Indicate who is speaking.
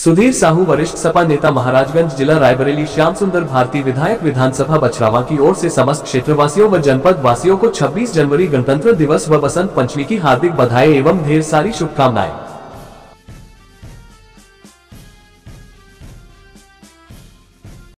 Speaker 1: सुधीर साहू वरिष्ठ सपा नेता महाराजगंज जिला रायबरेली श्याम सुंदर भारती विधायक विधानसभा बछरावा की ओर से समस्त क्षेत्रवासियों व जनपद वासियों को 26 जनवरी गणतंत्र दिवस व बसंत पंचमी की हार्दिक बधाई एवं ढेर सारी शुभकामनाएं।